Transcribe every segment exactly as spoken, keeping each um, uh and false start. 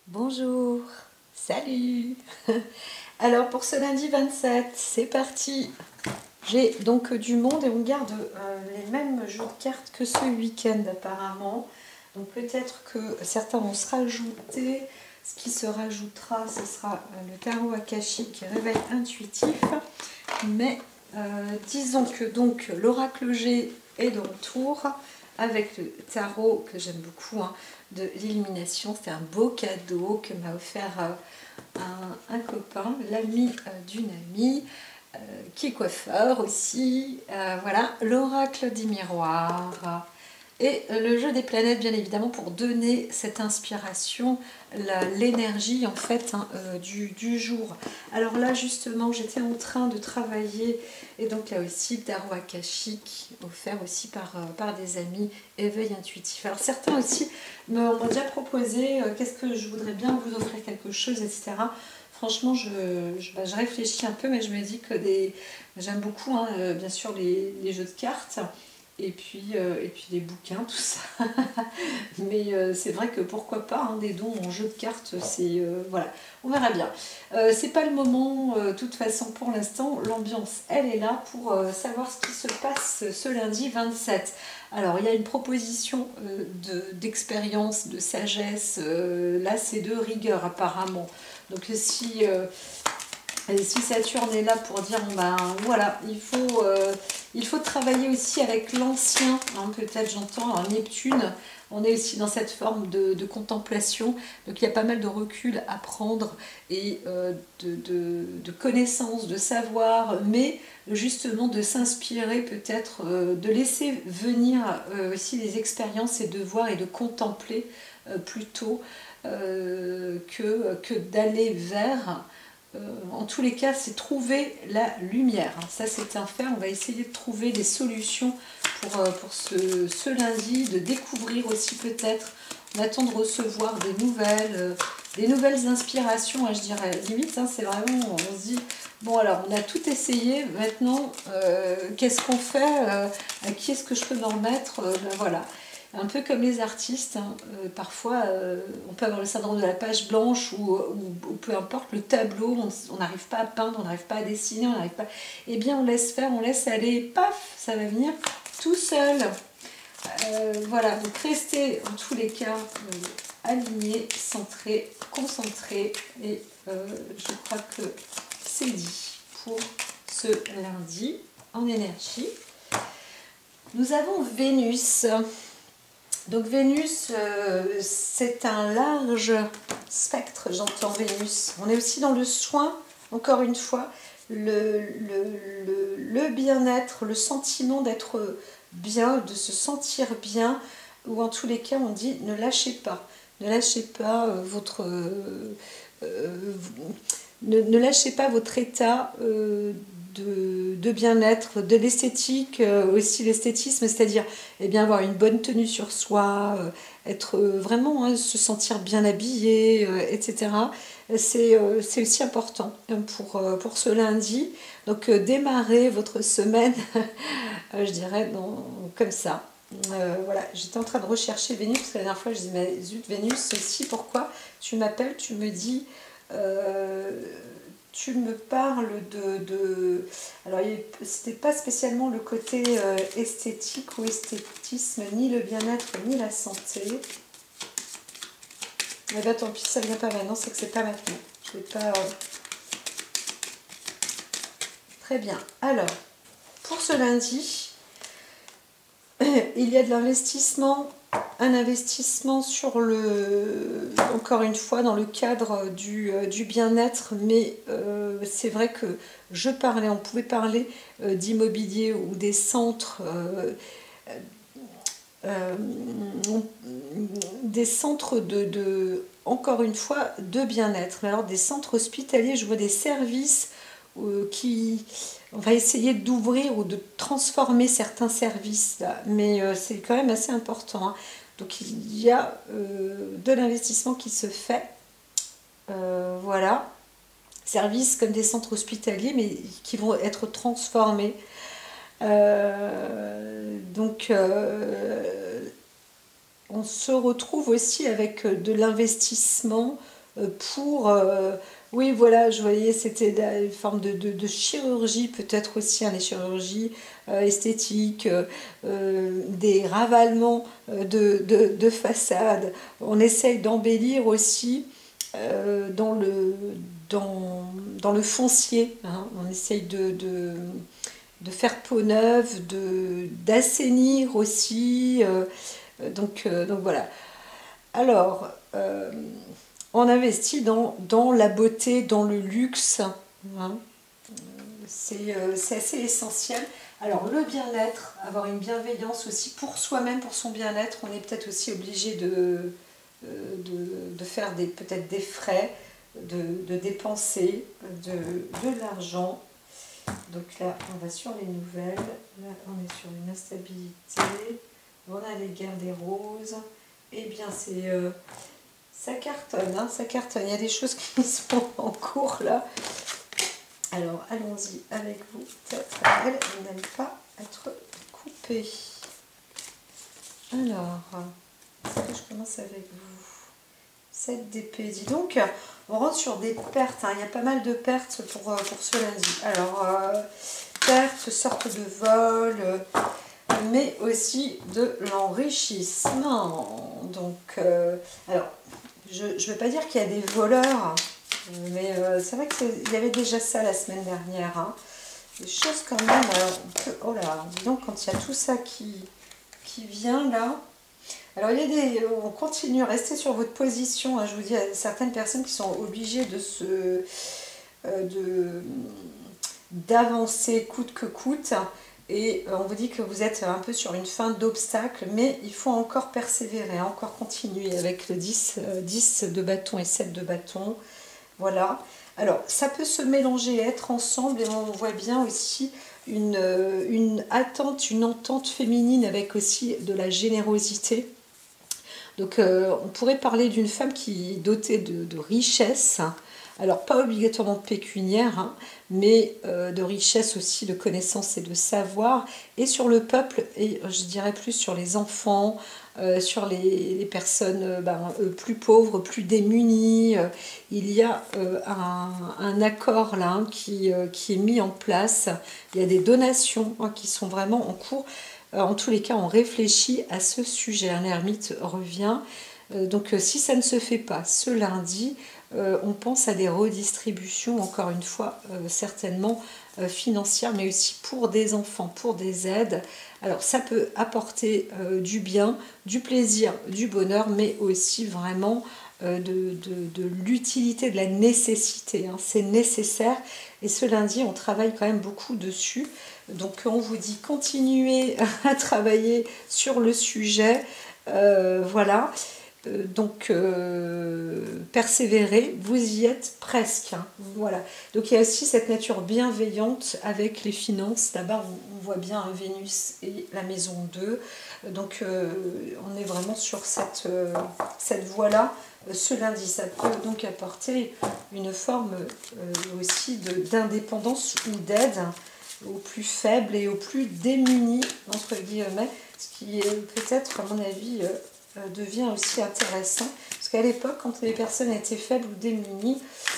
Bonjour, salut. Alors pour ce lundi vingt-sept, c'est parti. J'ai donc du monde et on garde euh, les mêmes jeux de cartes que ce week-end apparemment. Donc peut-être que certains vont se rajouter. Ce qui se rajoutera, ce sera euh, le tarot akashique réveil intuitif. Mais euh, disons que donc l'oracle G est de retour avec le tarot que j'aime beaucoup, hein, de l'illumination. C'était un beau cadeau que m'a offert euh, un, un copain, l'ami euh, d'une amie, euh, qui est coiffeur aussi. Euh, voilà, l'oracle des miroirs. Et le jeu des planètes, bien évidemment, pour donner cette inspiration, l'énergie en fait hein, euh, du, du jour. Alors là, justement, j'étais en train de travailler, et donc là aussi, le tarot akashique, offert aussi par, euh, par des amis, éveil intuitif. Alors certains aussi m'ont déjà proposé, euh, qu'est-ce que je voudrais bien vous offrir quelque chose, et cetera. Franchement, je, je, bah, je réfléchis un peu, mais je me dis que des... j'aime beaucoup, hein, euh, bien sûr, les, les jeux de cartes. Et puis, euh, et puis les bouquins, tout ça. Mais euh, c'est vrai que pourquoi pas, hein, des dons en jeu de cartes, c'est... Euh, voilà, on verra bien. Euh, c'est pas le moment, de euh, toute façon, pour l'instant. L'ambiance, elle est là pour euh, savoir ce qui se passe ce lundi vingt-sept. Alors, il y a une proposition euh, d'expérience, de, de sagesse. Euh, là, c'est de rigueur, apparemment. Donc, si... Euh, Et si Saturne est là pour dire, ben voilà, il faut, euh, il faut travailler aussi avec l'ancien, hein, peut-être j'entends, alors Neptune, on est aussi dans cette forme de, de contemplation, donc il y a pas mal de recul à prendre et euh, de, de, de connaissances, de savoir, mais justement de s'inspirer peut-être, euh, de laisser venir euh, aussi les expériences et de voir et de contempler euh, plutôt euh, que, que d'aller vers... Euh, en tous les cas, c'est trouver la lumière. Ça, c'est un fait. On va essayer de trouver des solutions pour, euh, pour ce, ce lundi, de découvrir aussi peut-être. On attend de recevoir des nouvelles, euh, des nouvelles inspirations, hein, je dirais. Limite, hein, c'est vraiment, on se dit, bon alors, on a tout essayé. Maintenant, euh, qu'est-ce qu'on fait euh, à qui est-ce que je peux m'en remettre euh, ben, voilà. Un peu comme les artistes, hein, euh, parfois euh, on peut avoir le syndrome de la page blanche ou, ou, ou peu importe, le tableau, on n'arrive pas à peindre, on n'arrive pas à dessiner, on n'arrive pas... Eh bien on laisse faire, on laisse aller, paf, ça va venir tout seul. Euh, voilà, donc restez en tous les cas euh, alignés, centrés, concentrés et euh, je crois que c'est dit pour ce lundi en énergie. Nous avons Vénus. Donc Vénus, euh, c'est un large spectre, j'entends Vénus. On est aussi dans le soin, encore une fois, le, le, le, le bien-être, le sentiment d'être bien, de se sentir bien, ou en tous les cas on dit ne lâchez pas, ne lâchez pas euh, votre... Euh, euh, ne, ne lâchez pas votre état euh, de, de bien-être, de l'esthétique, euh, aussi l'esthétisme, c'est-à-dire eh bien, avoir une bonne tenue sur soi, euh, être euh, vraiment, hein, se sentir bien habillé, euh, et cetera. C'est euh, c'est aussi important hein, pour, euh, pour ce lundi. Donc euh, démarrer votre semaine, euh, je dirais, dans, comme ça. Euh, voilà, j'étais en train de rechercher Vénus, parce que la dernière fois je disais, mais zut, Vénus, ceci, pourquoi tu m'appelles, tu me dis... Euh, tu me parles de... de alors, c'était pas spécialement le côté euh, esthétique ou esthétisme, ni le bien-être, ni la santé. Mais bah tant pis, ça vient pas maintenant, c'est que c'est pas maintenant. Je vais pas... Euh... Très bien. Alors, pour ce lundi, il y a de l'investissement, un investissement sur le, encore une fois, dans le cadre du, euh, du bien-être, mais euh, c'est vrai que je parlais, on pouvait parler euh, d'immobilier ou des centres, euh, euh, des centres de, de, encore une fois, de bien-être. Mais alors des centres hospitaliers, je vois des services euh, qui... On va essayer d'ouvrir ou de transformer certains services, là. Mais euh, c'est quand même assez important, hein. Donc il y a euh, de l'investissement qui se fait. Euh, voilà. Services comme des centres hospitaliers, mais qui vont être transformés. Euh, donc euh, on se retrouve aussi avec de l'investissement pour... Euh, oui, voilà, je voyais, c'était une forme de, de, de chirurgie, peut-être aussi, hein, des chirurgies euh, esthétiques, euh, euh, des ravalements euh, de, de, de façade. On essaye d'embellir aussi euh, dans, le, dans, dans le foncier. Hein. On essaye de, de, de faire peau neuve, de, d'assainir aussi. Euh, donc, euh, donc voilà. Alors... Euh, on investit dans, dans la beauté, dans le luxe. Hein. C'est euh, c'est assez essentiel. Alors le bien-être, avoir une bienveillance aussi pour soi-même, pour son bien-être. On est peut-être aussi obligé de, de, de faire des, peut-être des frais, de, de dépenser de, de l'argent. Donc là, on va sur les nouvelles. Là, on est sur une instabilité. On a les guerres des roses. Eh bien, c'est... Euh, ça cartonne, hein, ça cartonne. Il y a des choses qui sont en cours là. Alors, allons-y avec vous. Peut-être elle n'aime pas être coupée. Alors, est-ce que je commence avec vous? sept d'épée. Dis donc, on rentre sur des pertes. Hein. Il y a pas mal de pertes pour, pour ce lundi. Alors, euh, pertes, sorte de vol, mais aussi de l'enrichissement. Donc, euh, alors, je ne veux pas dire qu'il y a des voleurs, mais euh, c'est vrai qu'il y avait déjà ça la semaine dernière. Hein. Des choses quand même, alors, on peut, oh là, dis donc, quand il y a tout ça qui, qui vient là. Alors, il y a des, on continue, restez sur votre position. Hein, je vous dis, il y a certaines personnes qui sont obligées de se, euh, de, d'avancer coûte que coûte. Et on vous dit que vous êtes un peu sur une fin d'obstacle, mais il faut encore persévérer, encore continuer avec le dix, dix de bâton et sept de bâton. Voilà. Alors, ça peut se mélanger, être ensemble, et on voit bien aussi une, une attente, une entente féminine avec aussi de la générosité. Donc, euh, on pourrait parler d'une femme qui est dotée de, de richesse. Alors, pas obligatoirement pécuniaire, hein, mais euh, de richesse aussi, de connaissances et de savoir. Et sur le peuple, et je dirais plus sur les enfants, euh, sur les, les personnes euh, ben, euh, plus pauvres, plus démunies. Euh, il y a euh, un, un accord là hein, qui, euh, qui est mis en place. Il y a des donations hein, qui sont vraiment en cours. Euh, en tous les cas, on réfléchit à ce sujet. L'ermite revient. Euh, donc, euh, si ça ne se fait pas ce lundi, Euh, on pense à des redistributions, encore une fois, euh, certainement euh, financières, mais aussi pour des enfants, pour des aides. Alors ça peut apporter euh, du bien, du plaisir, du bonheur, mais aussi vraiment euh, de, de, de l'utilité, de la nécessité. Hein. C'est nécessaire et ce lundi, on travaille quand même beaucoup dessus. Donc on vous dit continuez à travailler sur le sujet. Euh, voilà. Euh, donc euh, persévérer, vous y êtes presque. Hein, voilà. Donc il y a aussi cette nature bienveillante avec les finances. Là-bas, on, on voit bien hein, Vénus et la maison deux. Donc euh, on est vraiment sur cette, euh, cette voie-là. Euh, ce lundi, ça peut donc apporter une forme euh, aussi d'indépendance ou d'aide aux plus faibles et aux plus démunis, entre guillemets, ce qui est peut-être, à mon avis, euh, devient aussi intéressant parce qu'à l'époque quand les personnes étaient faibles ou démunies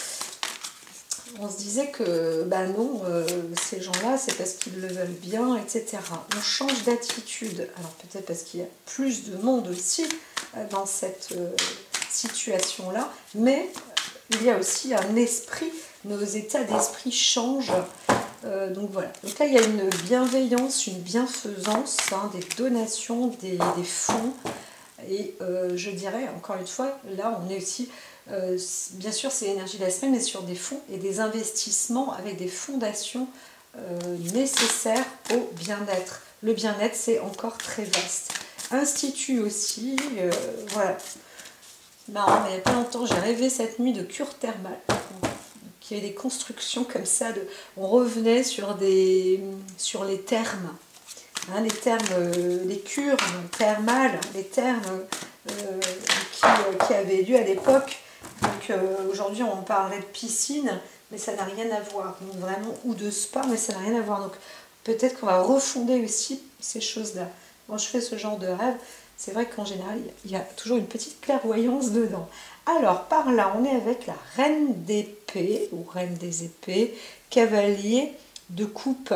on se disait que ben non euh, ces gens là c'est parce qu'ils le veulent bien, etc. On change d'attitude, alors peut-être parce qu'il y a plus de monde aussi euh, dans cette euh, situation là, mais il y a aussi un esprit, nos états d'esprit changent. Euh, donc voilà, donc là il y a une bienveillance, une bienfaisance, hein, des donations, des, des fonds. Et euh, je dirais, encore une fois, là on est aussi, euh, bien sûr c'est l'énergie de la semaine, mais sur des fonds et des investissements avec des fondations euh, nécessaires au bien-être. Le bien-être c'est encore très vaste. Institut aussi, euh, voilà. C'est marrant, mais il n'y a pas longtemps j'ai rêvé cette nuit de cure thermale. Il y avait des constructions comme ça, de, on revenait sur, des, sur les thermes. Hein, les termes, euh, les cures thermales, les termes euh, qui, euh, qui avaient lieu à l'époque. Donc euh, aujourd'hui on parlait de piscine, mais ça n'a rien à voir. Donc, vraiment, ou de spa, mais ça n'a rien à voir. Donc peut-être qu'on va refonder aussi ces choses-là. Quand je fais ce genre de rêve, c'est vrai qu'en général, il y a toujours une petite clairvoyance dedans. Alors, par là, on est avec la reine d'épée, ou reine des épées, cavalier de coupe.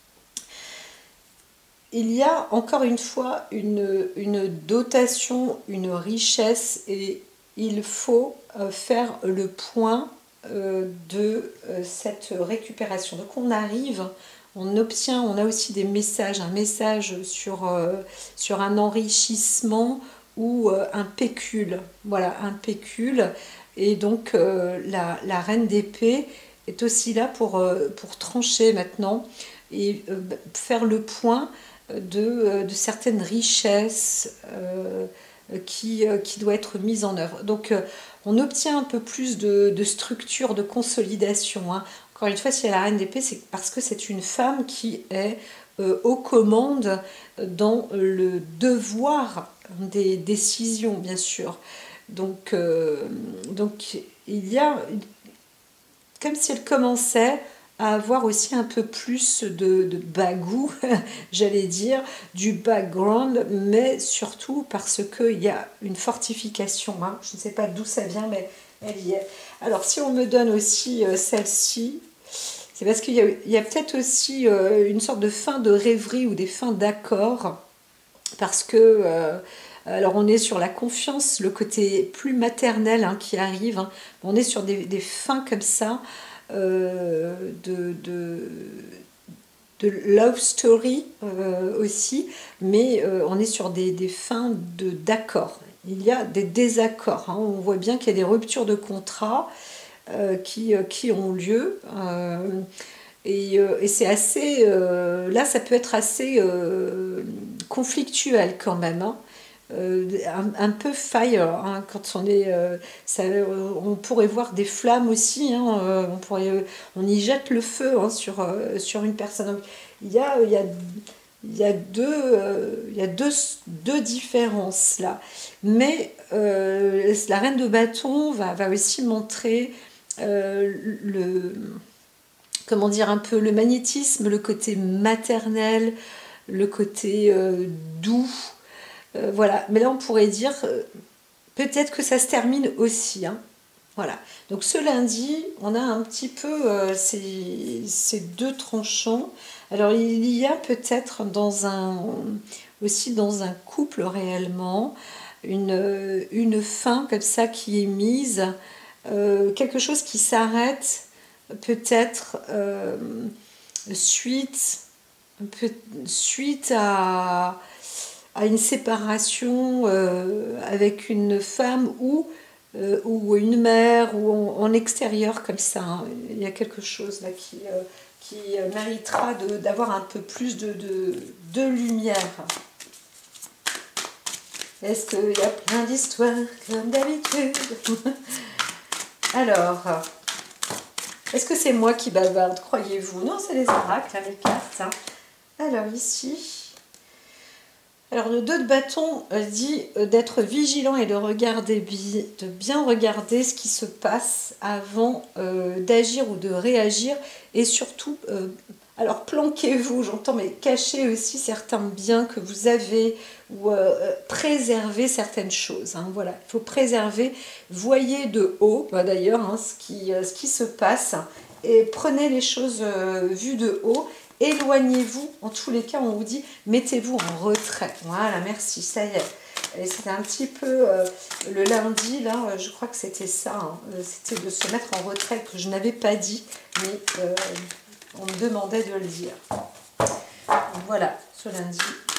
Il y a encore une fois une, une dotation, une richesse, et il faut euh, faire le point euh, de euh, cette récupération. Donc on arrive, on obtient, on a aussi des messages, un message sur, euh, sur un enrichissement ou euh, un pécule. Voilà, un pécule. Et donc euh, la, la reine d'épée est aussi là pour, euh, pour trancher maintenant et euh, faire le point de, de certaines richesses euh, qui, euh, qui doit être mise en œuvre. Donc euh, on obtient un peu plus de, de structure, de consolidation. Hein. Encore une fois, si elle a la reine d'épée, c'est parce que c'est une femme qui est euh, aux commandes dans le devoir des décisions, bien sûr. Donc, euh, donc il y a, comme si elle commençait à avoir aussi un peu plus de, de bagou, j'allais dire, du background, mais surtout parce qu'il y a une fortification. Hein. Je ne sais pas d'où ça vient, mais elle y est. Alors, si on me donne aussi euh, celle-ci, c'est parce qu'il y a, il y a peut-être aussi euh, une sorte de fin de rêverie ou des fins d'accord, parce que... Euh, alors on est sur la confiance, le côté plus maternel hein, qui arrive. Hein. On est sur des, des fins comme ça, euh, de, de, de love story euh, aussi, mais euh, on est sur des, des fins de d'accord. Il y a des désaccords. Hein. On voit bien qu'il y a des ruptures de contrat euh, qui, euh, qui ont lieu. Euh, et, euh, et c'est assez... Euh, là, ça peut être assez euh, conflictuel quand même. Hein. Euh, un, un peu fire hein, quand on est euh, ça, euh, on pourrait voir des flammes aussi hein, euh, on pourrait on y jette le feu hein, sur, euh, sur une personne. Donc, il y a il y a, il y a deux euh, il y a deux, deux différences là, mais euh, la reine de bâton va, va aussi montrer euh, le comment dire un peu le magnétisme, le côté maternel, le côté euh, doux. Euh, voilà, mais là on pourrait dire euh, peut-être que ça se termine aussi. Hein. Voilà, donc ce lundi, on a un petit peu euh, ces, ces deux tranchants. Alors il y a peut-être dans un aussi dans un couple réellement une, une fin comme ça qui est mise, euh, quelque chose qui s'arrête peut-être euh, suite, peut, suite à à une séparation euh, avec une femme ou, euh, ou une mère ou en, en extérieur comme ça. Hein. Il y a quelque chose là qui, euh, qui méritera d'avoir un peu plus de, de, de lumière. Est-ce qu'il y a plein d'histoires comme d'habitude? Alors, est-ce que c'est moi qui bavarde, croyez-vous? Non, c'est les oracles, hein, les cartes. Hein. Alors ici... Alors le deux de bâton dit d'être vigilant et de regarder, de bien regarder ce qui se passe avant euh, d'agir ou de réagir, et surtout, euh, alors planquez-vous, j'entends, mais cachez aussi certains biens que vous avez, ou euh, préservez certaines choses. Hein, voilà, il faut préserver, voyez de haut, bah, d'ailleurs, hein, ce, qui, euh, ce qui se passe, et prenez les choses euh, vues de haut. Éloignez-vous, en tous les cas, on vous dit, mettez-vous en retrait. Voilà, merci, ça y est. Et c'était un petit peu euh, le lundi, là, je crois que c'était ça. Hein, c'était de se mettre en retrait, que je n'avais pas dit, mais euh, on me demandait de le dire. Donc, voilà, ce lundi.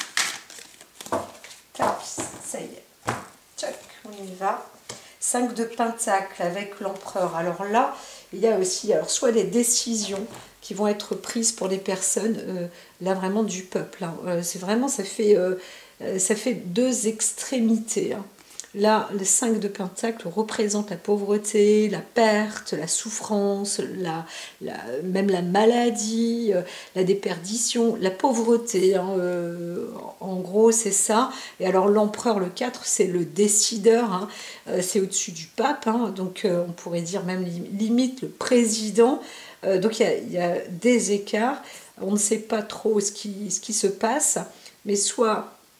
Tapis, ça y est. Tchac, on y va. cinq de pentacles avec l'empereur. Alors là, il y a aussi alors, soit des décisions qui vont être prises pour les personnes, euh, là vraiment du peuple. Hein. Euh, c'est vraiment, ça fait, euh, ça fait deux extrémités. Hein. Là, le cinq de pentacles représente la pauvreté, la perte, la souffrance, la, la, même la maladie, euh, la déperdition, la pauvreté. Hein, euh, en gros, c'est ça. Et alors, l'empereur, le quatre, c'est le décideur. Hein, euh, c'est au-dessus du pape. Hein, donc, euh, on pourrait dire même limite le président. Euh, donc, il y, y a des écarts. On ne sait pas trop ce qui, ce qui se passe. Mais soit...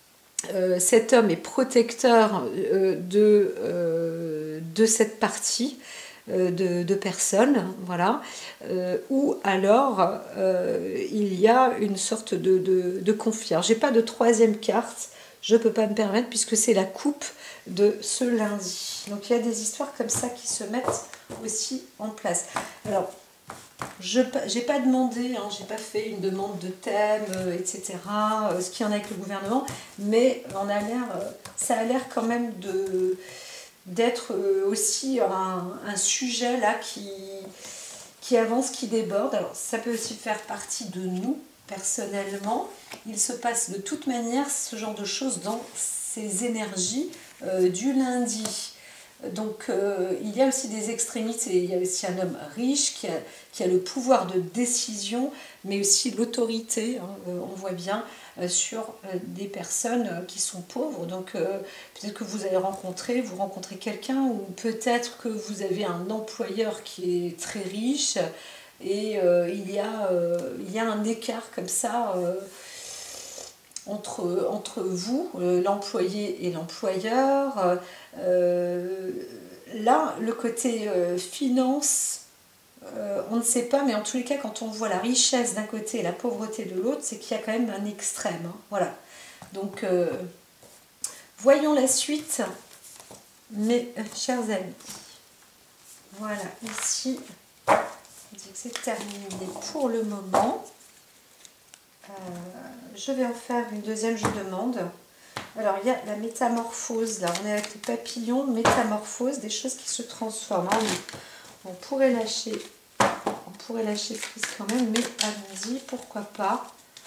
euh, cet homme est protecteur euh, de, euh, de cette partie euh, de, de personnes, voilà, euh, ou alors euh, il y a une sorte de, de, de conflit. Alors, j'ai pas de troisième carte, je peux pas me permettre puisque c'est la coupe de ce lundi. Donc il y a des histoires comme ça qui se mettent aussi en place. Alors, je n'ai pas demandé, hein, j'ai pas fait une demande de thème, euh, et cetera, euh, ce qu'il y en a avec le gouvernement, mais on a l'air, euh, ça a l'air quand même de d'être euh, aussi un, un sujet là qui, qui avance, qui déborde. Alors ça peut aussi faire partie de nous, personnellement. Il se passe de toute manière ce genre de choses dans ces énergies euh, du lundi. Donc euh, il y a aussi des extrémités, il y a aussi un homme riche qui a, qui a le pouvoir de décision, mais aussi l'autorité, hein, euh, on voit bien, euh, sur euh, des personnes euh, qui sont pauvres. Donc euh, peut-être que vous allez rencontrer, vous rencontrez quelqu'un, ou peut-être que vous avez un employeur qui est très riche, et euh, il, y a, euh, il y a un écart comme ça euh, entre, entre vous, euh, l'employé et l'employeur. Euh, là, le côté euh, finance, euh, on ne sait pas, mais en tous les cas, quand on voit la richesse d'un côté et la pauvreté de l'autre, c'est qu'il y a quand même un extrême. Hein, voilà. Donc, euh, voyons la suite, mes chers amis. Voilà, ici, on dit que c'est terminé pour le moment. Euh, je vais en faire une deuxième, je demande. Alors, il y a la métamorphose, là, on est avec les papillons, métamorphose, des choses qui se transforment. Ah oui, on pourrait lâcher, on pourrait lâcher prise quand même, mais allons-y, pourquoi pas,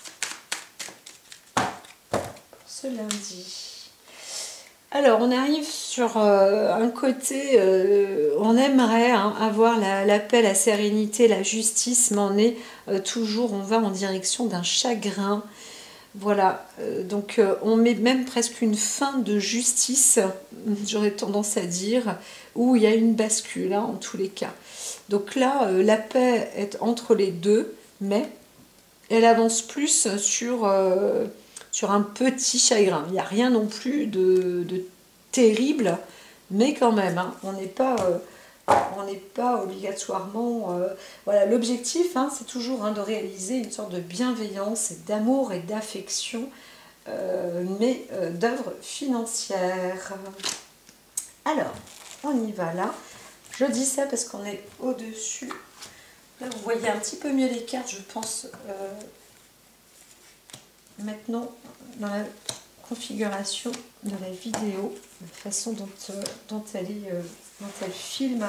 pour ce lundi. Alors, on arrive sur euh, un côté, euh, on aimerait hein, avoir l'appel la, à sérénité, la justice, mais on est euh, toujours, on va en direction d'un chagrin. Voilà, euh, donc euh, on met même presque une fin de justice, j'aurais tendance à dire, où il y a une bascule, hein, en tous les cas. Donc là, euh, la paix est entre les deux, mais elle avance plus sur, euh, sur un petit chagrin. Il n'y a rien non plus de, de terrible, mais quand même, hein, on n'est pas... Euh, on n'est pas obligatoirement... Euh, voilà, l'objectif, hein, c'est toujours hein, de réaliser une sorte de bienveillance, d'amour et d'affection, euh, mais euh, d'œuvre financière. Alors, on y va là. Je dis ça parce qu'on est au-dessus. Là, vous voyez un petit peu mieux les cartes, je pense, euh, maintenant, dans la configuration de la vidéo, la façon dont, euh, dont, elle, est, euh, dont elle filme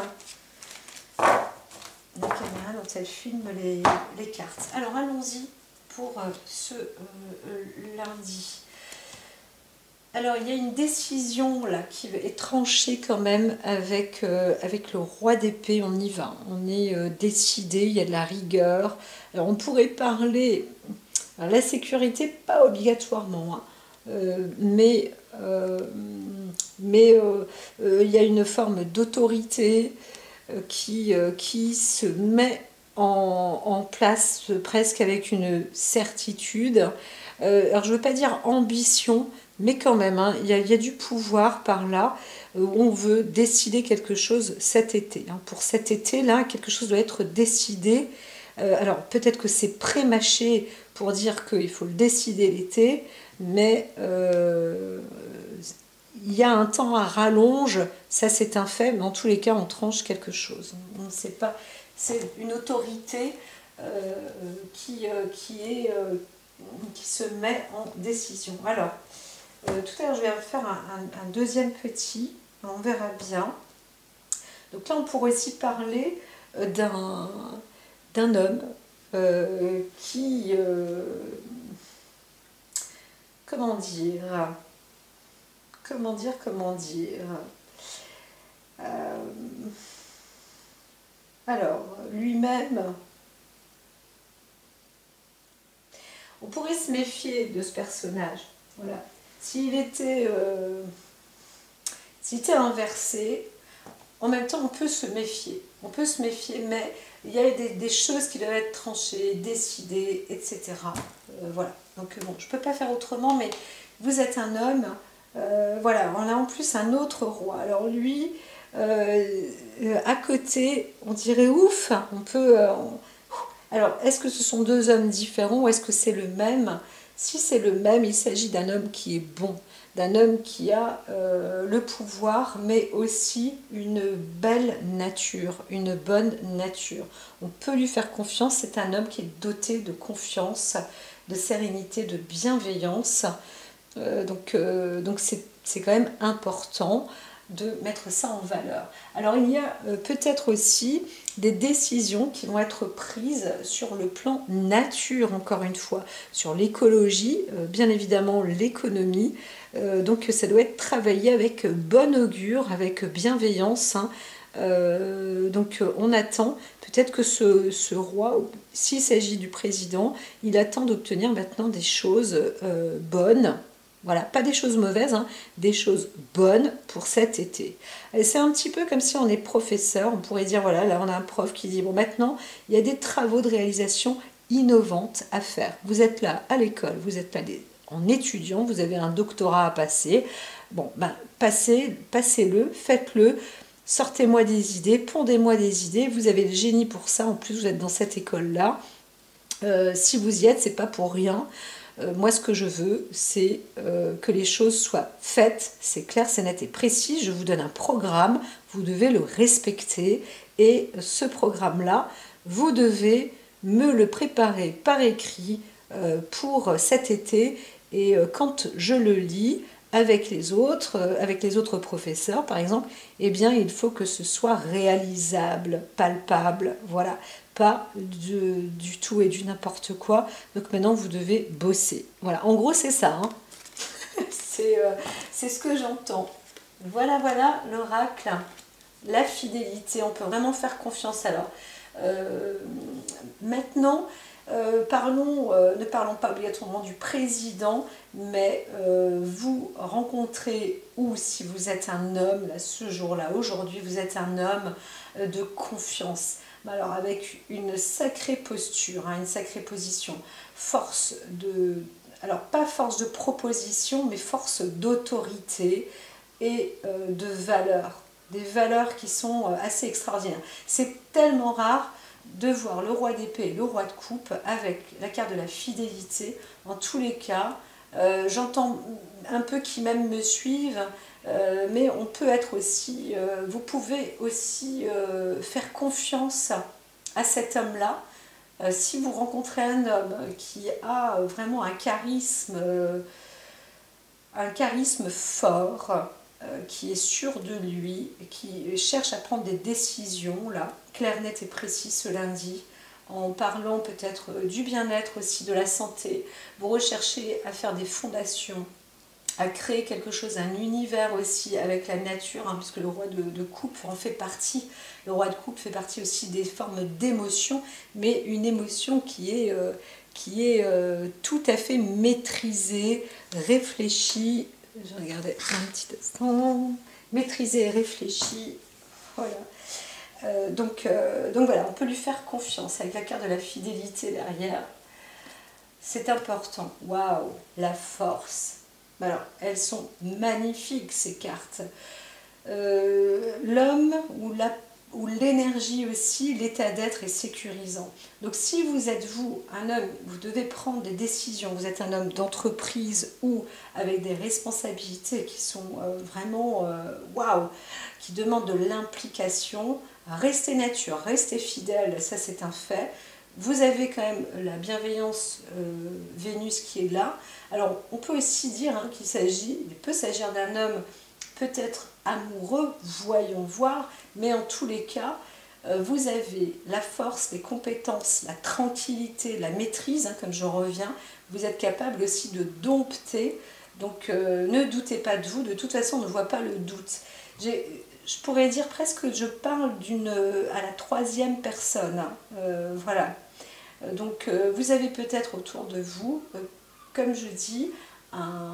la caméra, dont elle filme les, les cartes. Alors allons-y pour euh, ce euh, euh, lundi. Alors il y a une décision là qui est tranchée quand même avec, euh, avec le roi d'épée, on y va, on est euh, décidé, il y a de la rigueur. Alors on pourrait parler, alors, la sécurité pas obligatoirement, hein, euh, mais, euh, mais euh, euh, il y a une forme d'autorité euh, qui, euh, qui se met en, en place euh, presque avec une certitude. Euh, alors je ne veux pas dire ambition, mais quand même, hein, il y a, il y a du pouvoir par là, euh, où on veut décider quelque chose cet été. Hein. Pour cet été-là, quelque chose doit être décidé. Euh, alors peut-être que c'est pré-mâché pour dire qu'il faut le décider l'été, mais euh, il y a un temps à rallonge, ça c'est un fait, mais en tous les cas on tranche quelque chose. On ne sait pas, c'est une autorité euh, qui, euh, qui, est, euh, qui se met en décision. Alors, euh, tout à l'heure je vais faire un, un, un deuxième petit, on verra bien. Donc là on pourrait aussi parler d'un d'un homme euh, qui, euh, comment dire, comment dire, comment dire, euh, alors, lui-même, on pourrait se méfier de ce personnage, voilà, s'il était, euh, s'il était inversé, en même temps on peut se méfier, on peut se méfier, mais il y a des, des choses qui doivent être tranchées, décidées, et cetera. Euh, voilà, donc bon, je ne peux pas faire autrement, mais vous êtes un homme, euh, voilà, on a en plus un autre roi. Alors lui, euh, à côté, on dirait ouf, on peut... Euh, on... Alors, est-ce que ce sont deux hommes différents ou est-ce que c'est le même? Si c'est le même, il s'agit d'un homme qui est bon, d'un homme qui a euh, le pouvoir, mais aussi une belle nature, une bonne nature. On peut lui faire confiance, c'est un homme qui est doté de confiance, de sérénité, de bienveillance. Euh, donc euh, donc c'est c'est quand même important de mettre ça en valeur. Alors il y a euh, peut-être aussi des décisions qui vont être prises sur le plan nature, encore une fois, sur l'écologie, euh, bien évidemment l'économie. Euh, donc ça doit être travaillé avec bon augure, avec bienveillance. Hein. Euh, donc on attend peut-être que ce, ce roi, s'il s'agit du président, il attend d'obtenir maintenant des choses euh, bonnes. Voilà, pas des choses mauvaises, hein, des choses bonnes pour cet été. C'est un petit peu comme si on est professeur, on pourrait dire, voilà, là on a un prof qui dit, bon maintenant, il y a des travaux de réalisation innovantes à faire. Vous êtes là à l'école, vous êtes là en étudiant, vous avez un doctorat à passer, bon, ben, passez, passez-le, faites-le, sortez-moi des idées, pondez-moi des idées, vous avez le génie pour ça, en plus vous êtes dans cette école-là. Euh, si vous y êtes, c'est pas pour rien. Euh, moi, ce que je veux, c'est euh, que les choses soient faites, c'est clair, c'est net et précis. Je vous donne un programme, vous devez le respecter. Et ce programme-là, vous devez me le préparer par écrit euh, pour cet été. Et euh, quand je le lis avec les autres, euh, avec les autres professeurs, par exemple, eh bien, il faut que ce soit réalisable, palpable, voilà. Pas de, du tout et du n'importe quoi. Donc maintenant, vous devez bosser. Voilà, en gros, c'est ça. Hein. c'est euh, c'est ce que j'entends. Voilà, voilà, l'oracle. La fidélité, on peut vraiment faire confiance. Alors, euh, maintenant, euh, parlons, euh, ne parlons pas obligatoirement du président, mais euh, vous rencontrez, ou si vous êtes un homme, là, ce jour-là, aujourd'hui, vous êtes un homme euh, de confiance. Alors avec une sacrée posture, hein, une sacrée position, force de, alors pas force de proposition, mais force d'autorité et euh, de valeur, des valeurs qui sont euh, assez extraordinaires. C'est tellement rare de voir le roi d'épée et le roi de coupe avec la carte de la fidélité. En tous les cas, euh, j'entends un peu qui même me suivent, euh, mais on peut être aussi, euh, vous pouvez aussi euh, faire confiance à cet homme-là. Euh, si vous rencontrez un homme qui a vraiment un charisme, euh, un charisme fort, euh, qui est sûr de lui, qui cherche à prendre des décisions, là, claires, nettes et précises ce lundi, en parlant peut-être du bien-être aussi, de la santé, vous recherchez à faire des fondations, à créer quelque chose, un univers aussi avec la nature, hein, puisque le roi de, de coupe en fait partie. Le roi de coupe fait partie aussi des formes d'émotion, mais une émotion qui est, euh, qui est euh, tout à fait maîtrisée, réfléchie. Je regardais un petit instant. Maîtrisée et réfléchie. Voilà. Euh, donc, euh, donc voilà, on peut lui faire confiance avec la carte de la fidélité derrière. C'est important. Waouh, la force. Alors, elles sont magnifiques ces cartes. Euh, L'homme ou la ou l'énergie aussi, l'état d'être est sécurisant. Donc si vous êtes vous, un homme, vous devez prendre des décisions, vous êtes un homme d'entreprise ou avec des responsabilités qui sont euh, vraiment waouh, wow, qui demandent de l'implication, restez nature, restez fidèle, ça c'est un fait. Vous avez quand même la bienveillance euh, Vénus qui est là. Alors on peut aussi dire hein, qu'il s'agit, il peut s'agir d'un homme peut-être amoureux, voyons voir, mais en tous les cas, euh, vous avez la force, les compétences, la tranquillité, la maîtrise, hein, comme je reviens, vous êtes capable aussi de dompter, donc euh, ne doutez pas de vous, de toute façon on ne voit pas le doute. Je pourrais dire presque que je parle d'une à la troisième personne, hein, euh, voilà. Donc euh, vous avez peut-être autour de vous, euh, comme je dis, un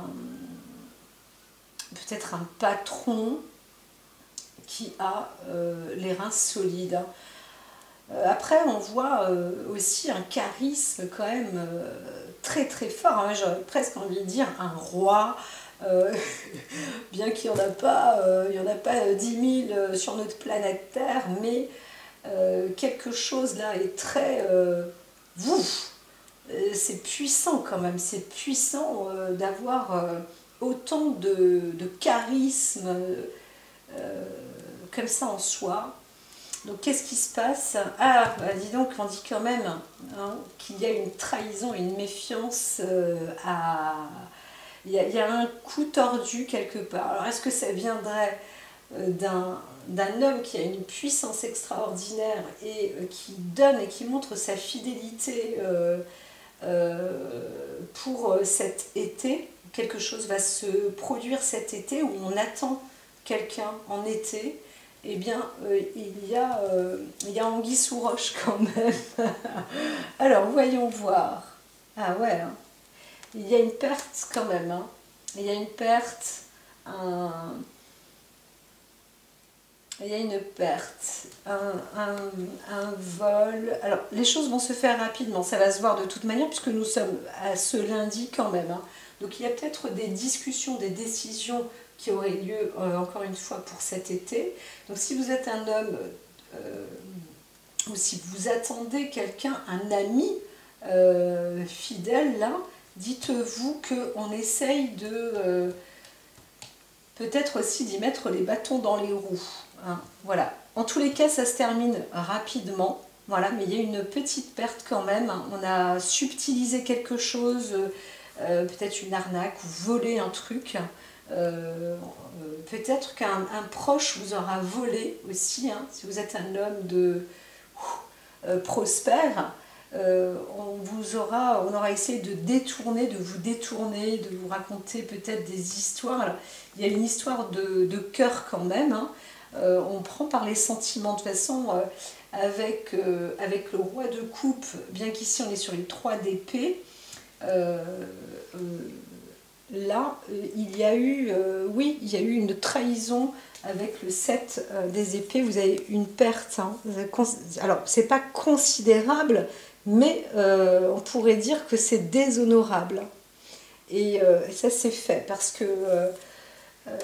peut-être un patron qui a euh, les reins solides. Euh, après, on voit euh, aussi un charisme quand même euh, très très fort, hein. J'aurais presque envie de dire un roi, euh, bien qu'il n'y en a pas, euh, il y en a pas dix mille euh, sur notre planète Terre, mais euh, quelque chose là est très... Euh, ouf, c'est puissant quand même, c'est puissant euh, d'avoir euh, autant de, de charisme euh, comme ça en soi. Donc qu'est-ce qui se passe? Ah, bah, dis donc, on dit quand même hein, qu'il y a une trahison, une méfiance euh, à... Il y, a, il y a un coup tordu quelque part. Alors est-ce que ça viendrait euh, d'un d'un homme qui a une puissance extraordinaire et euh, qui donne et qui montre sa fidélité euh, euh, pour cet été? Quelque chose va se produire cet été où on attend quelqu'un en été. Eh bien, euh, il, y a, euh, il y a anguille sous roche quand même. Alors, voyons voir. Ah ouais, hein. Il y a une perte quand même. Hein. Il y a une perte, un... il y a une perte, un, un, un vol. Alors, les choses vont se faire rapidement, ça va se voir de toute manière, puisque nous sommes à ce lundi quand même. Hein. Donc, il y a peut-être des discussions, des décisions qui auraient lieu, euh, encore une fois, pour cet été. Donc, si vous êtes un homme, euh, ou si vous attendez quelqu'un, un ami euh, fidèle, là, dites-vous qu'on essaye de... Euh, peut-être aussi d'y mettre les bâtons dans les roues. Hein, voilà. En tous les cas, ça se termine rapidement. Voilà, mais il y a une petite perte quand même. On a subtilisé quelque chose, euh, peut-être une arnaque ou volé un truc. Euh, peut-être qu'un un proche vous aura volé aussi. Hein, si vous êtes un homme de euh, prospère, euh, on vous aura, on aura essayé de détourner, de vous détourner, de vous raconter peut-être des histoires. Alors, il y a une histoire de, de cœur quand même. Hein. Euh, on prend par les sentiments de toute façon euh, avec, euh, avec le roi de coupe, bien qu'ici on est sur les trois d'épée. Euh, euh, là, euh, il y a eu, euh, oui, il y a eu une trahison avec le sept euh, des épées. Vous avez une perte. Hein. Alors, c'est pas considérable, mais euh, on pourrait dire que c'est déshonorable. Et euh, ça s'est fait parce que euh, euh,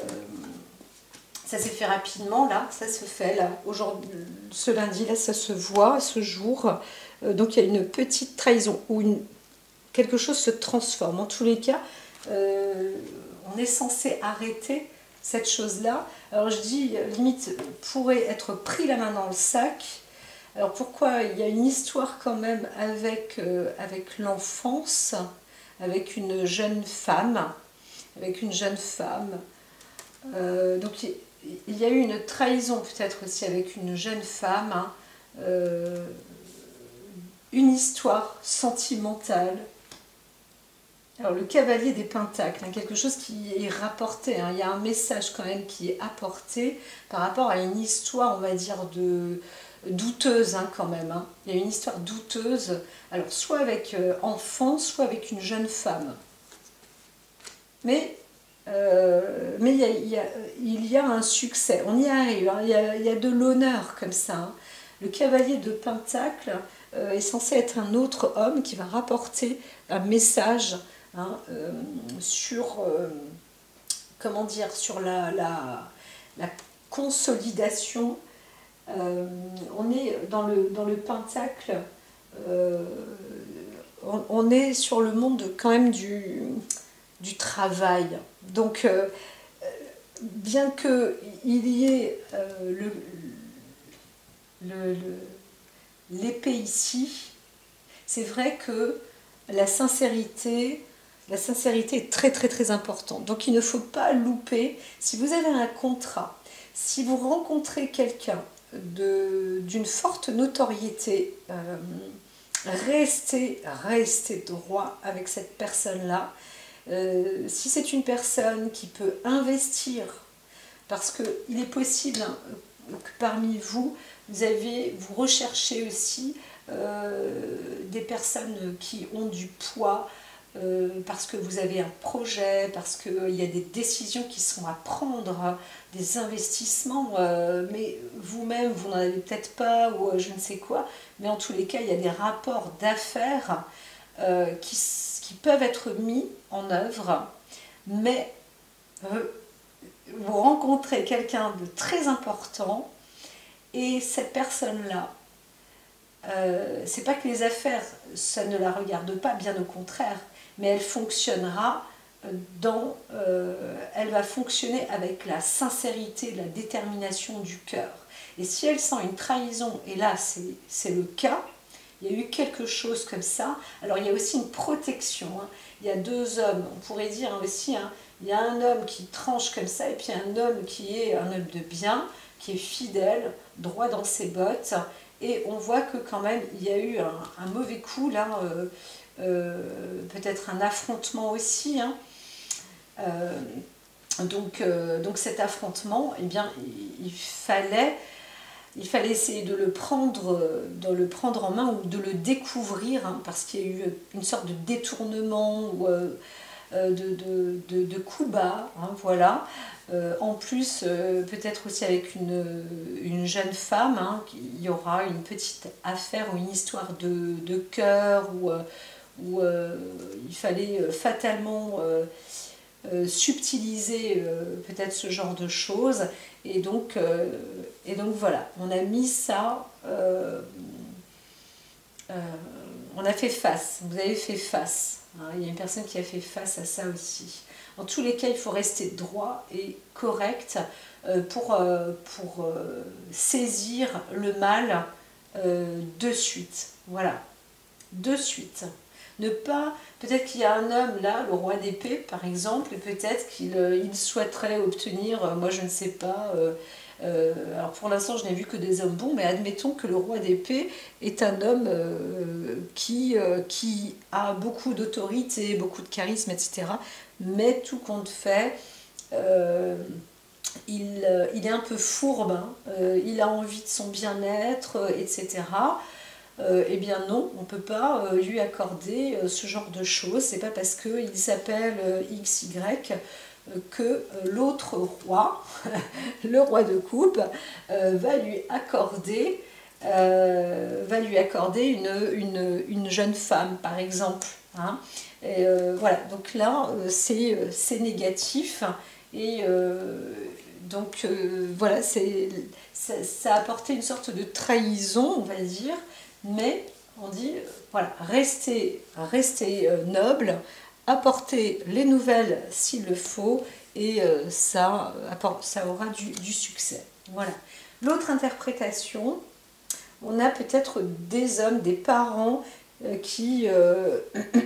ça s'est fait rapidement, là, ça se fait, là, aujourd'hui, ce lundi, là, ça se voit, ce jour. Euh, donc, il y a une petite trahison où une, quelque chose se transforme. En tous les cas, euh, on est censé arrêter cette chose-là. Alors, je dis, limite, pourrait être pris la main dans le sac. Alors, pourquoi? Il y a une histoire quand même avec, euh, avec l'enfance, avec une jeune femme, avec une jeune femme. Euh, donc, il y a eu une trahison peut-être aussi avec une jeune femme, hein, euh, une histoire sentimentale. Alors le cavalier des pentacles, hein, quelque chose qui est rapporté, hein, il y a un message quand même qui est apporté par rapport à une histoire, on va dire, de douteuse hein, quand même. Hein. Il y a une histoire douteuse, alors soit avec euh, enfant, soit avec une jeune femme. Mais Euh, mais il y, a, il, y a, il y a un succès, on y arrive, hein, il, y a, il y a de l'honneur comme ça. Hein. Le cavalier de Pentacle euh, est censé être un autre homme qui va rapporter un message hein, euh, sur, euh, comment dire, sur la, la, la consolidation. Euh, on est dans le, dans le Pentacle, euh, on, on est sur le monde quand même du... du travail. Donc, euh, bien qu'il y ait euh, le, le, le, l'épée ici, c'est vrai que la sincérité, la sincérité est très très très importante. Donc, il ne faut pas louper. Si vous avez un contrat, si vous rencontrez quelqu'un d'une forte notoriété, euh, restez, restez droit avec cette personne-là. Euh, si c'est une personne qui peut investir, parce qu'il est possible hein, que parmi vous, vous, avez, vous recherchez aussi euh, des personnes qui ont du poids, euh, parce que vous avez un projet, parce qu'il euh, y a des décisions qui sont à prendre, des investissements, euh, mais vous-même, vous n'en avez peut-être pas, ou euh, je ne sais quoi, mais en tous les cas, il y a des rapports d'affaires euh, qui, qui peuvent être mis en œuvre, mais euh, vous rencontrez quelqu'un de très important, et cette personne-là, euh, c'est pas que les affaires, ça ne la regarde pas, bien au contraire, mais elle fonctionnera dans, euh, elle va fonctionner avec la sincérité, la détermination du cœur. Et si elle sent une trahison, et là c'est le cas, il y a eu quelque chose comme ça. Alors il y a aussi une protection, hein. Il y a deux hommes, on pourrait dire aussi, hein, il y a un homme qui tranche comme ça, et puis un homme qui est un homme de bien, qui est fidèle, droit dans ses bottes, et on voit que quand même il y a eu un, un mauvais coup là, euh, euh, peut-être un affrontement aussi, hein. Euh, donc, euh, donc cet affrontement, eh bien, il, il fallait il fallait essayer de le prendre, de le prendre en main ou de le découvrir, hein, parce qu'il y a eu une sorte de détournement ou euh, de, de, de, de coups bas, hein, voilà. Euh, en plus, euh, peut-être aussi avec une, une jeune femme, hein, il y aura une petite affaire ou une histoire de, de cœur où, où euh, il fallait fatalement euh, euh, subtiliser euh, peut-être ce genre de choses. Et donc, euh, et donc voilà, on a mis ça, euh, euh, on a fait face, vous avez fait face, hein, il y a une personne qui a fait face à ça aussi. En tous les cas, il faut rester droit et correct euh, pour, euh, pour euh, saisir le mal euh, de suite, voilà, de suite. Ne pas, peut-être qu'il y a un homme là, le roi d'épée par exemple, et peut-être qu'il euh, il souhaiterait obtenir, euh, moi je ne sais pas, euh, euh, alors pour l'instant je n'ai vu que des hommes bons, mais admettons que le roi d'épée est un homme euh, qui, euh, qui a beaucoup d'autorité, beaucoup de charisme, et cetera. Mais tout compte fait, euh, il, euh, il est un peu fourbe, hein, euh, il a envie de son bien-être, euh, et cetera. Euh, eh bien non, on ne peut pas euh, lui accorder euh, ce genre de choses. C'est pas parce qu'il s'appelle euh, X Y euh, que euh, l'autre roi, le roi de coupe, euh, va lui accorder, euh, va lui accorder une, une, une jeune femme, par exemple. Hein. Et, euh, voilà, donc là, euh, c'est négatif. Et euh, donc euh, voilà, ça, ça a apporté une sorte de trahison, on va dire. Mais on dit, voilà, restez, restez euh, noble, apportez les nouvelles s'il le faut, et euh, ça, ça aura du, du succès. Voilà. L'autre interprétation, on a peut-être des hommes, des parents euh, qui, euh,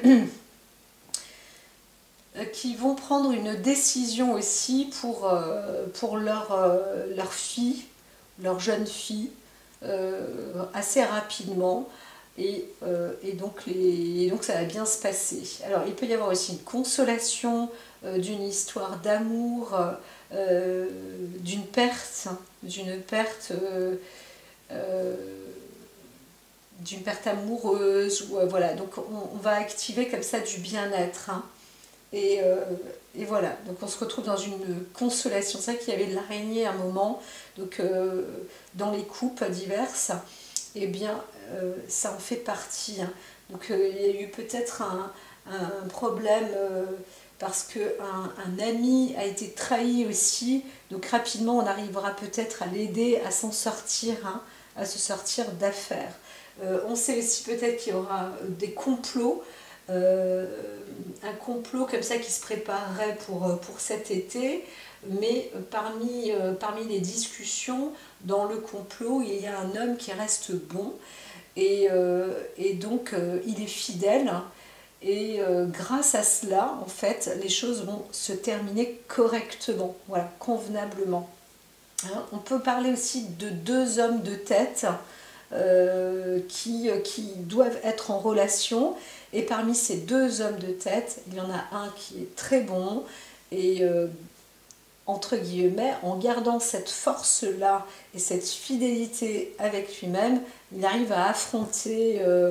qui vont prendre une décision aussi pour, euh, pour leur, euh, leur fille, leur jeune fille, Euh, assez rapidement, et, euh, et, donc les, et donc ça va bien se passer. Alors il peut y avoir aussi une consolation euh, d'une histoire d'amour, euh, d'une perte, d'une perte, euh, euh, d'une perte amoureuse, ou euh, voilà. Donc on, on va activer comme ça du bien-être. Hein. Et, euh, et voilà, donc on se retrouve dans une consolation. C'est vrai qu'il y avait de l'araignée à un moment, donc euh, dans les coupes diverses, et eh bien euh, ça en fait partie. Hein. Donc euh, il y a eu peut-être un, un, problème euh, parce qu'un un ami a été trahi aussi, donc rapidement on arrivera peut-être à l'aider à s'en sortir, hein, à se sortir d'affaires. Euh, on sait aussi peut-être qu'il y aura des complots. Euh, un complot comme ça qui se préparerait pour, pour cet été, mais parmi, euh, parmi les discussions dans le complot, il y a un homme qui reste bon, et, euh, et donc euh, il est fidèle, et euh, grâce à cela, en fait, les choses vont se terminer correctement, voilà, convenablement. Hein, on peut parler aussi de deux hommes de tête, Euh, qui, qui doivent être en relation, et parmi ces deux hommes de tête, il y en a un qui est très bon, et euh, entre guillemets, en gardant cette force-là et cette fidélité avec lui-même, il arrive à affronter euh,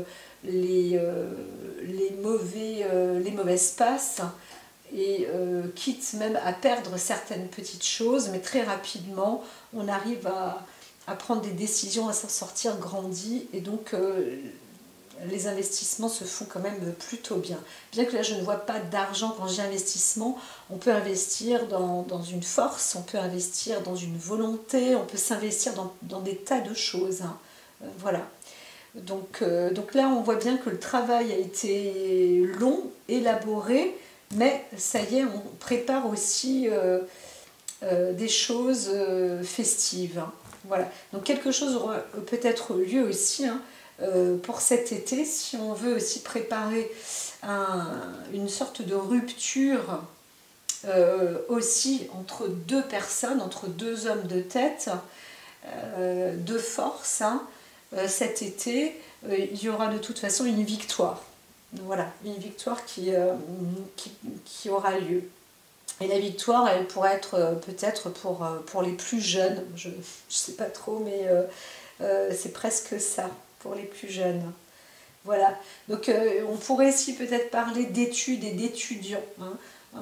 les, euh, les, mauvais, euh, les mauvaises passes, et euh, quitte même à perdre certaines petites choses, mais très rapidement, on arrive à, à prendre des décisions, à s'en sortir grandi, et donc euh, les investissements se font quand même plutôt bien. Bien que là je ne vois pas d'argent quand j'ai investissement, on peut investir dans, dans une force, on peut investir dans une volonté, on peut s'investir dans, dans des tas de choses. Hein. Euh, voilà. Donc, euh, donc là on voit bien que le travail a été long, élaboré, mais ça y est, on prépare aussi euh, euh, des choses euh, festives. Hein. Voilà. Donc quelque chose aura peut-être lieu aussi, hein, euh, pour cet été, si on veut aussi préparer un, une sorte de rupture euh, aussi entre deux personnes, entre deux hommes de tête, euh, de force. Hein. Euh, cet été, euh, il y aura de toute façon une victoire. Voilà, une victoire qui, euh, qui, qui aura lieu. Et la victoire, elle pourrait être euh, peut-être pour, euh, pour les plus jeunes, je ne sais pas trop, mais euh, euh, c'est presque ça, pour les plus jeunes. Voilà, donc euh, on pourrait aussi peut-être parler d'études et d'étudiants. Hein.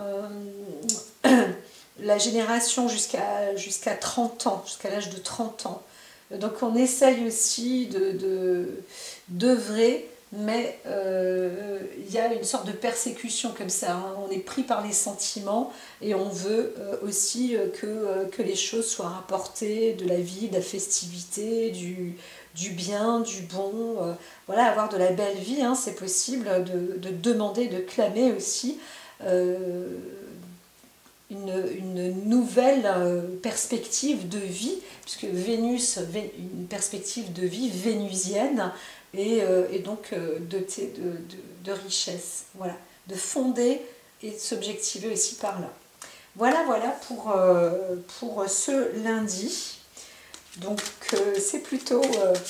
Euh, la génération jusqu'à jusqu'à trente ans, jusqu'à l'âge de trente ans. Donc on essaye aussi de, de, d'œuvrer, mais euh, il y a une sorte de persécution comme ça. Hein. On est pris par les sentiments et on veut euh, aussi que, euh, que les choses soient rapportées, de la vie, de la festivité, du, du bien, du bon. Euh, voilà, avoir de la belle vie, hein, c'est possible de, de demander, de clamer aussi. Euh, Une, une nouvelle perspective de vie, puisque Vénus, une perspective de vie vénusienne, et, et donc dotée de, de, de richesse. Voilà, de fonder et de s'objectiver aussi par là. Voilà, voilà pour, pour ce lundi. Donc c'est plutôt...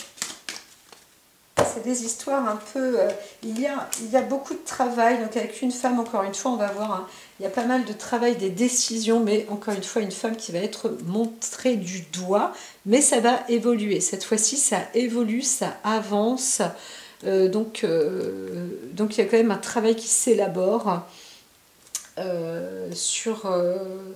C'est des histoires un peu... Euh, il, y a, il y a beaucoup de travail, donc avec une femme, encore une fois, on va voir, hein, il y a pas mal de travail, des décisions, mais encore une fois, une femme qui va être montrée du doigt, mais ça va évoluer. Cette fois-ci, ça évolue, ça avance, euh, donc, euh, donc il y a quand même un travail qui s'élabore euh, sur... Euh,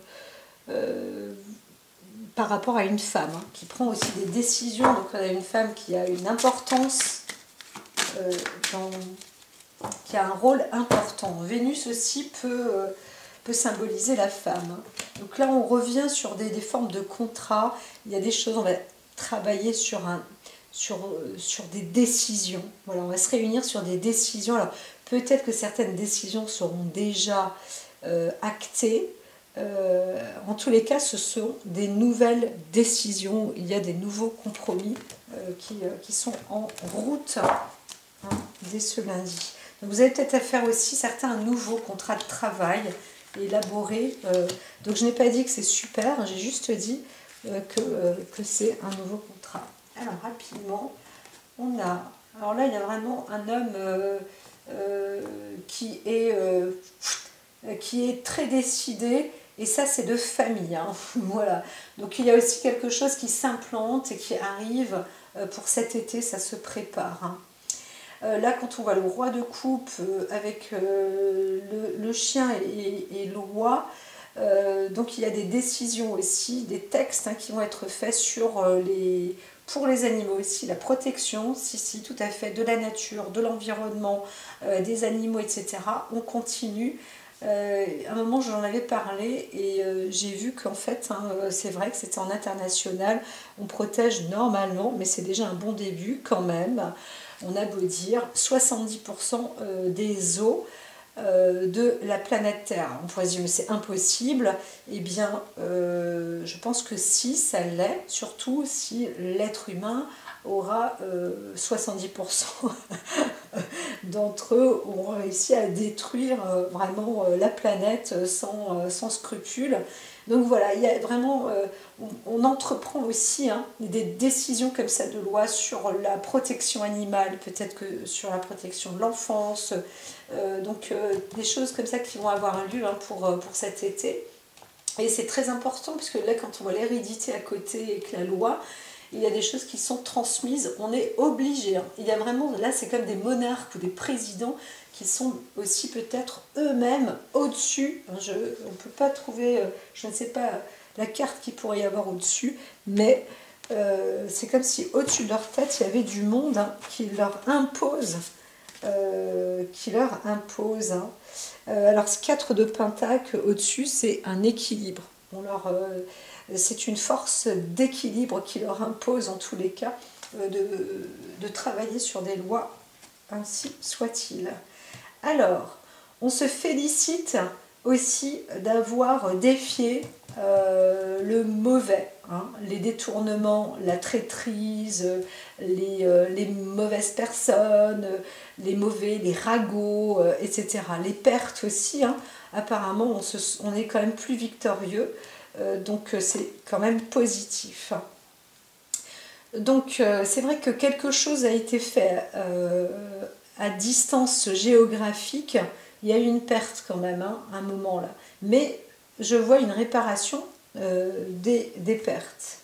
euh, par rapport à une femme, hein, qui prend aussi des décisions. Donc on a une femme qui a une importance, euh, dans, qui a un rôle important. Vénus aussi peut, euh, peut symboliser la femme. Hein. Donc là on revient sur des, des formes de contrats. Il y a des choses, on va travailler sur, un, sur, sur des décisions. Voilà, on va se réunir sur des décisions. Alors peut-être que certaines décisions seront déjà euh, actées. Euh, en tous les cas, ce sont des nouvelles décisions, il y a des nouveaux compromis euh, qui, euh, qui sont en route, hein, dès ce lundi. Donc vous avez peut-être à faire aussi certains nouveaux contrats de travail élaborés. Euh, donc je n'ai pas dit que c'est super, j'ai juste dit euh, que, euh, que c'est un nouveau contrat. Alors rapidement, on a... Alors là, il y a vraiment un homme euh, euh, qui, est, euh, qui est très décidé. Et ça, c'est de famille. Hein. Voilà. Donc, il y a aussi quelque chose qui s'implante et qui arrive euh, pour cet été. Ça se prépare. Hein. Euh, là, quand on voit le roi de coupe euh, avec euh, le, le chien et, et, et le roi, euh, donc il y a des décisions aussi, des textes, hein, qui vont être faits sur euh, les... pour les animaux aussi, la protection, si, si, tout à fait, de la nature, de l'environnement, euh, des animaux, et cetera. On continue. Euh, à un moment j'en avais parlé et euh, j'ai vu qu'en fait, hein, c'est vrai que c'était en international, on protège normalement, mais c'est déjà un bon début quand même. On a beau dire soixante-dix pour cent des eaux euh, de la planète Terre. On pourrait se dire mais c'est impossible. Eh bien, euh, je pense que si, ça l'est, surtout si l'être humain aura euh, soixante-dix pour cent d'entre eux ont réussi à détruire euh, vraiment euh, la planète sans, euh, sans scrupule. Donc voilà, il y a vraiment, euh, on, on entreprend aussi, hein, des décisions comme ça de loi sur la protection animale, peut-être que sur la protection de l'enfance, euh, donc euh, des choses comme ça qui vont avoir lieu, hein, pour, pour cet été. Et c'est très important, parce que là, quand on voit l'hérédité à côté et que la loi, il y a des choses qui sont transmises, on est obligé. Hein. Il y a vraiment, là c'est comme des monarques ou des présidents qui sont aussi peut-être eux-mêmes au-dessus. Je, on ne peut pas trouver, je ne sais pas la carte qu'il pourrait y avoir au-dessus, mais euh, c'est comme si au-dessus de leur tête, il y avait du monde hein, qui leur impose, euh, qui leur impose. Hein. Euh, alors ce quatre de pentacle au-dessus, c'est un équilibre. On leur, euh, c'est une force d'équilibre qui leur impose en tous les cas euh, de, de travailler sur des lois, ainsi soit-il. Alors, on se félicite aussi d'avoir défié euh, le mauvais, hein, les détournements, la traîtrise, les, euh, les mauvaises personnes, les mauvais, les ragots, euh, et cetera. Les pertes aussi, hein, apparemment on, se, on est quand même plus victorieux, euh, donc c'est quand même positif. Donc euh, c'est vrai que quelque chose a été fait euh, à distance géographique, il y a eu une perte quand même, hein, à un moment là. Mais je vois une réparation euh, des, des pertes.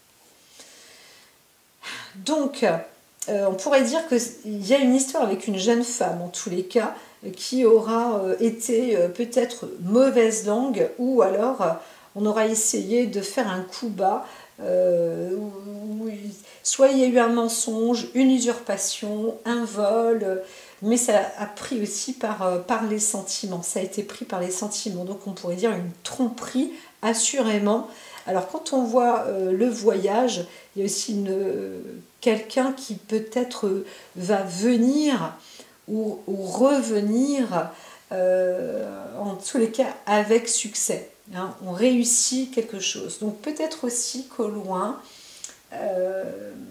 Donc, euh, on pourrait dire qu'il y a une histoire avec une jeune femme, en tous les cas, qui aura euh, été euh, peut-être mauvaise langue, ou alors euh, on aura essayé de faire un coup bas, euh, où, où, soit il y a eu un mensonge, une usurpation, un vol, mais ça a pris aussi par, euh, par les sentiments, ça a été pris par les sentiments, donc on pourrait dire une tromperie, assurément. Alors quand on voit euh, le voyage, il y a aussi une, euh, quelqu'un qui peut-être euh, va venir ou, ou revenir, euh, en tous les cas avec succès. Hein, on réussit quelque chose. Donc peut-être aussi qu'au loin, euh,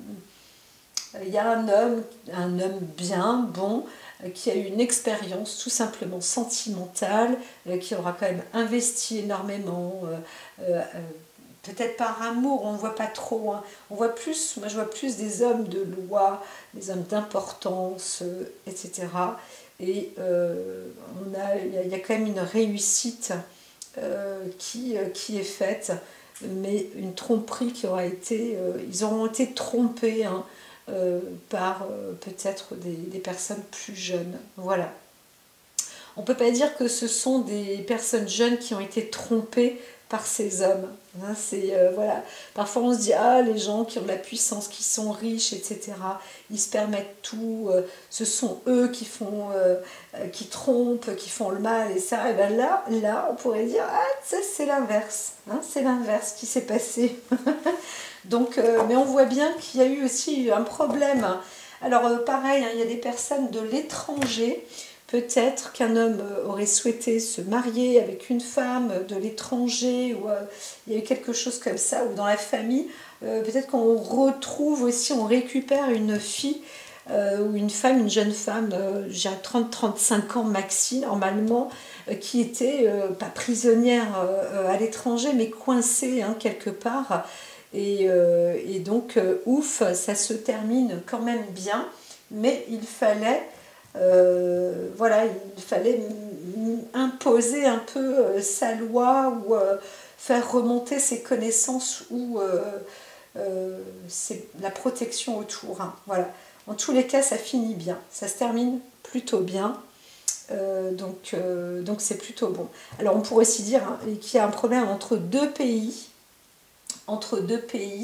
il y a un homme, un homme bien, bon, qui a eu une expérience tout simplement sentimentale, euh, qui aura quand même investi énormément, euh, euh, peut-être par amour, on ne voit pas trop, hein. On voit plus, moi je vois plus des hommes de loi, des hommes d'importance, euh, et cetera. Et euh, on a, il y a, il y a quand même une réussite euh, qui, euh, qui est faite, mais une tromperie qui aura été, euh, ils auront été trompés, hein, euh, par euh, peut-être des, des personnes plus jeunes. Voilà. On ne peut pas dire que ce sont des personnes jeunes qui ont été trompées par ces hommes. Hein, c'est, euh, voilà. Parfois on se dit, ah, les gens qui ont de la puissance, qui sont riches, et cetera, ils se permettent tout, euh, ce sont eux qui font, euh, qui trompent, qui font le mal, et ça, et bien là, là, on pourrait dire, ah, ça c'est l'inverse, hein, c'est l'inverse qui s'est passé. Donc, euh, mais on voit bien qu'il y a eu aussi un problème. Alors euh, pareil, hein, il y a des personnes de l'étranger. Peut-être qu'un homme aurait souhaité se marier avec une femme de l'étranger, ou euh, il y a eu quelque chose comme ça, ou dans la famille, euh, peut-être qu'on retrouve aussi, on récupère une fille, euh, ou une femme, une jeune femme, euh, j'ai trente à trente-cinq ans maxi, normalement, euh, qui était, euh, pas prisonnière euh, à l'étranger, mais coincée, hein, quelque part, et, euh, et donc, euh, ouf, ça se termine quand même bien, mais il fallait... Euh, voilà, il fallait imposer un peu euh, sa loi, ou euh, faire remonter ses connaissances, ou euh, euh, la protection autour. Hein. Voilà. En tous les cas, ça finit bien, ça se termine plutôt bien, euh, donc euh, donc c'est plutôt bon. Alors on pourrait aussi dire, hein, qu'il y a un problème entre deux pays, entre deux pays,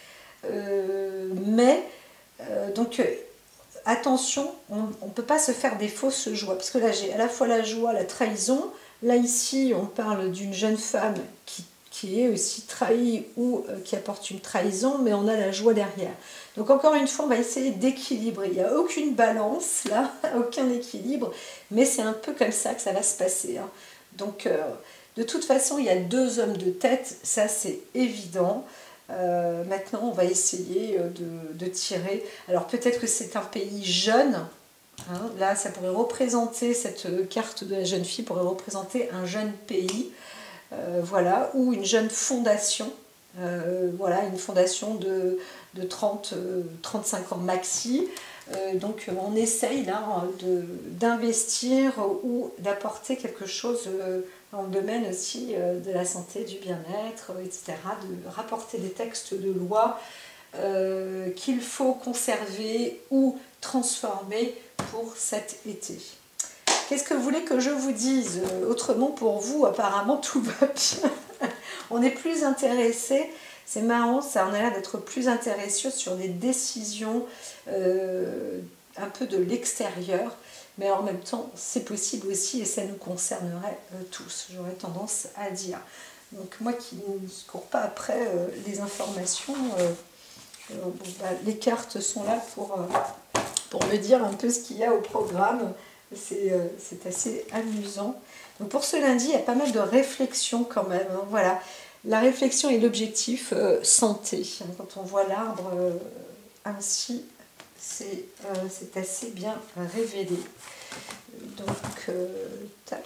euh, mais euh, donc attention, on ne peut pas se faire des fausses joies, parce que là j'ai à la fois la joie, la trahison. Là ici on parle d'une jeune femme qui, qui est aussi trahie, ou euh, qui apporte une trahison, mais on a la joie derrière. Donc encore une fois on va essayer d'équilibrer, il n'y a aucune balance là, aucun équilibre, mais c'est un peu comme ça que ça va se passer. Hein. Donc euh, de toute façon il y a deux hommes de tête, ça c'est évident. Euh, maintenant, on va essayer de, de tirer. Alors, peut-être que c'est un pays jeune. Hein, là, ça pourrait représenter, cette carte de la jeune fille pourrait représenter un jeune pays. Euh, voilà, ou une jeune fondation. Euh, voilà, une fondation de, de trente à trente-cinq ans maxi. Euh, donc, on essaye là d'investir ou d'apporter quelque chose. Euh, dans le domaine aussi euh, de la santé, du bien-être, euh, et cetera, de rapporter des textes de loi euh, qu'il faut conserver ou transformer pour cet été. Qu'est-ce que vous voulez que je vous dise? Autrement, pour vous, apparemment, tout va bien. On est plus intéressé, c'est marrant, ça en a l'air d'être plus intéressé sur des décisions euh, un peu de l'extérieur, mais en même temps, c'est possible aussi et ça nous concernerait euh, tous, j'aurais tendance à dire. Donc moi qui ne cours pas après euh, les informations, euh, euh, bon, bah, les cartes sont là pour, euh, pour me dire un peu ce qu'il y a au programme. C'est euh, assez amusant. Donc pour ce lundi, il y a pas mal de réflexions quand même. Hein, voilà, la réflexion et l'objectif euh, santé. Quand on voit l'arbre euh, ainsi, c'est euh, assez bien révélé. Donc, euh, tac,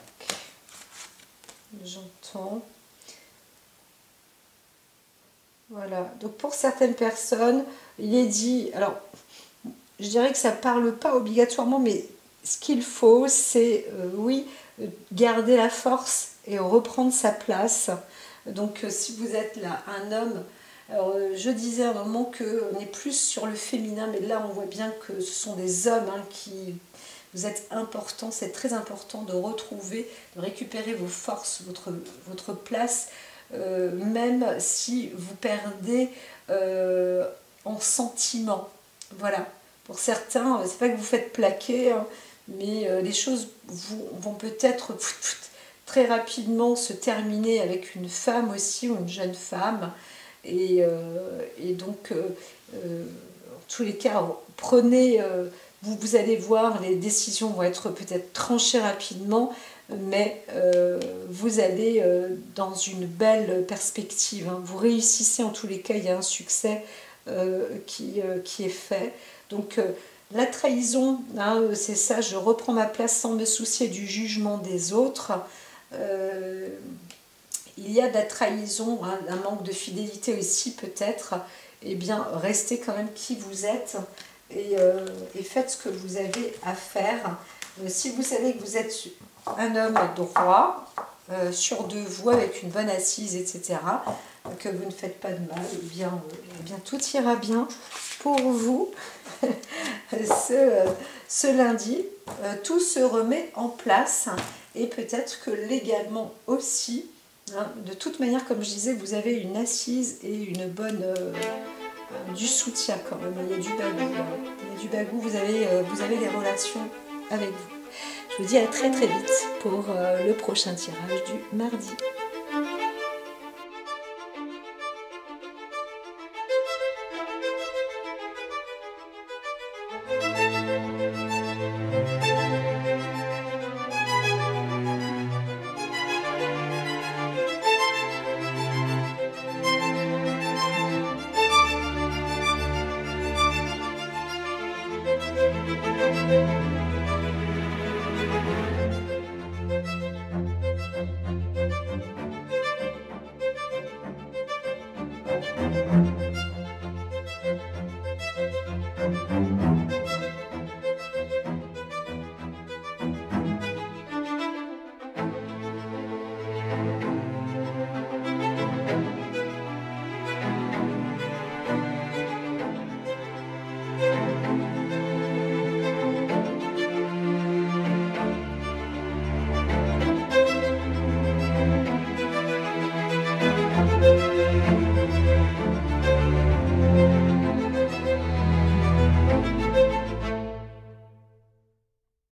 j'entends. Voilà, donc pour certaines personnes, il est dit, alors je dirais que ça ne parle pas obligatoirement, mais ce qu'il faut, c'est, euh, oui, garder la force et reprendre sa place. Donc, euh, si vous êtes là, un homme, alors, euh, je disais à un moment qu'on est plus sur le féminin, mais là, on voit bien que ce sont des hommes hein, qui... Vous êtes important, c'est très important de retrouver, de récupérer vos forces, votre, votre place, euh, même si vous perdez euh, en sentiment. Voilà. Pour certains, c'est pas que vous faites plaquer, hein, mais euh, les choses vous, vont peut-être très rapidement se terminer avec une femme aussi, ou une jeune femme. Et, euh, et donc, euh, euh, en tous les cas, prenez... Euh, Vous, vous allez voir, les décisions vont être peut-être tranchées rapidement, mais euh, vous allez euh, dans une belle perspective. Hein. Vous réussissez, en tous les cas, il y a un succès euh, qui, euh, qui est fait. Donc, euh, la trahison, hein, c'est ça, je reprends ma place sans me soucier du jugement des autres. Euh, il y a de la trahison, hein, un manque de fidélité aussi peut-être. Eh bien, restez quand même qui vous êtes. Et, euh, et faites ce que vous avez à faire. Euh, si vous savez que vous êtes un homme droit, euh, sûr de vous, avec une bonne assise, et cetera, que vous ne faites pas de mal, eh bien, euh, eh bien tout ira bien pour vous. ce, ce lundi, euh, tout se remet en place et peut-être que légalement aussi, hein, de toute manière, comme je disais, vous avez une assise et une bonne... Euh, du soutien quand même, il y a du bagou, il y a du bagou, vous avez, euh, vous avez des relations avec vous. Je vous dis à très très vite pour euh, le prochain tirage du mardi.